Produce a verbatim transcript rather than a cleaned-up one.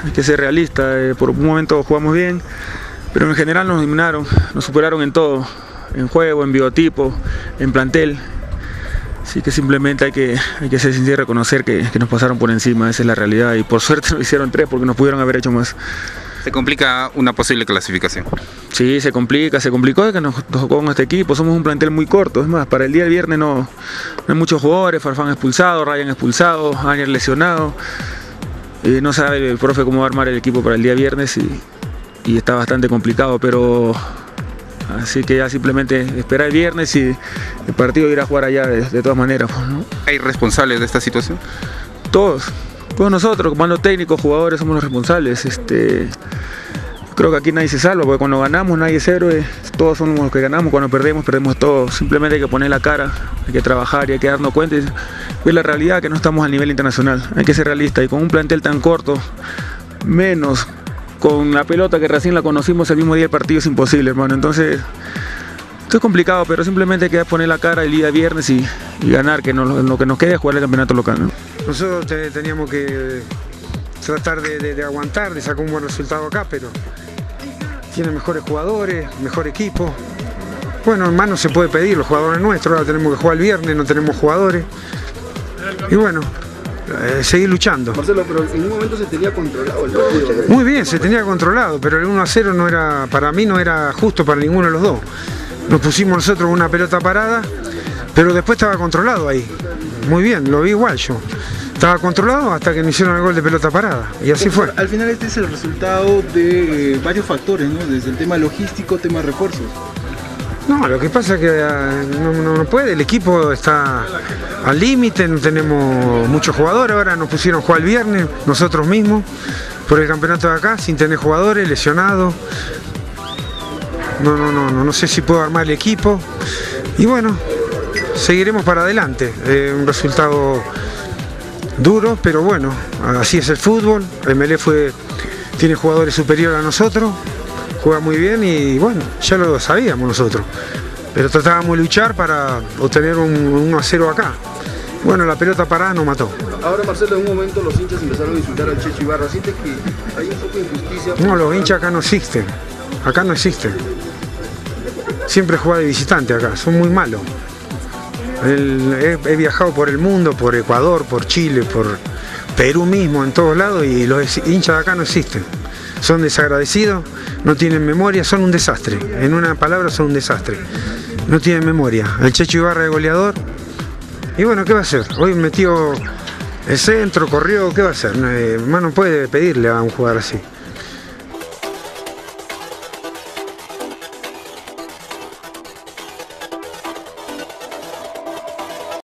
hay que ser realista, eh, por un momento jugamos bien, pero en general nos dominaron, nos superaron en todo, en juego, en biotipo, en plantel. Así que simplemente hay que, hay que ser sincero y reconocer que, que nos pasaron por encima, esa es la realidad, y por suerte nos hicieron tres porque nos pudieron haber hecho más. ¿Se complica una posible clasificación? Sí, se complica, se complicó de que nos tocó con este equipo, somos un plantel muy corto, es más, para el día del viernes no, no hay muchos jugadores, Farfán expulsado, Ryan expulsado, Anier lesionado, y no sabe el profe cómo va a armar el equipo para el día viernes y, y está bastante complicado, pero así que ya simplemente esperar el viernes y el partido irá a jugar allá de, de todas maneras, ¿no? ¿Hay responsables de esta situación? Todos. Todos nosotros, comando técnico, jugadores, somos los responsables. Este, creo que aquí nadie se salva, porque cuando ganamos nadie es héroe, todos somos los que ganamos, cuando perdemos, perdemos todos. Simplemente hay que poner la cara, hay que trabajar y hay que darnos cuenta y ver la realidad que no estamos a nivel internacional. Hay que ser realista y con un plantel tan corto, menos con la pelota que recién la conocimos el mismo día del partido, es imposible, hermano. Entonces, esto es complicado, pero simplemente hay que poner la cara el día viernes y, y ganar, que no, lo que nos quede es jugar el campeonato local, ¿no? Nosotros te, teníamos que tratar de, de, de aguantar, de sacar un buen resultado acá, pero tienen mejores jugadores, mejor equipo. Bueno, más no se puede pedir, los jugadores nuestros, ahora tenemos que jugar el viernes, no tenemos jugadores. Y bueno, eh, seguir luchando. Marcelo, pero en un momento se tenía controlado el partido. Muy bien, se tenía controlado, pero el uno a cero no era, para mí no era justo para ninguno de los dos. Nos pusimos nosotros una pelota parada, pero después estaba controlado ahí. Muy bien, lo vi igual yo. Estaba controlado hasta que me hicieron el gol de pelota parada, y así fue. Al final este es el resultado de eh, varios factores, ¿no? Desde el tema logístico, tema refuerzos. No, lo que pasa es que uh, no, no, no puede, el equipo está al límite, no tenemos muchos jugadores, ahora nos pusieron a jugar el viernes, nosotros mismos, por el campeonato de acá, sin tener jugadores, lesionados. No, no, no, no, no sé si puedo armar el equipo, y bueno, seguiremos para adelante, eh, un resultado duro, pero bueno, así es el fútbol. Emelec fue, tiene jugadores superiores a nosotros, juega muy bien y bueno, ya lo sabíamos nosotros, pero tratábamos de luchar para obtener un uno a cero acá. Bueno, la pelota parada nos mató. Ahora, Marcelo, en un momento los hinchas empezaron a insultar al Checho Ibarra. ¿Sientes que hay un poco de injusticia? No, los hinchas acá no existen, acá no existen. Siempre juega de visitante acá, son muy malos. El, he, he viajado por el mundo, por Ecuador, por Chile, por Perú mismo, en todos lados, y los hinchas de acá no existen. Son desagradecidos, no tienen memoria, son un desastre. En una palabra, son un desastre. No tienen memoria. El Checho Ibarra es goleador. Y bueno, ¿qué va a hacer? Hoy metió el centro, corrió, ¿qué va a hacer? No, no puede pedirle a un jugador así.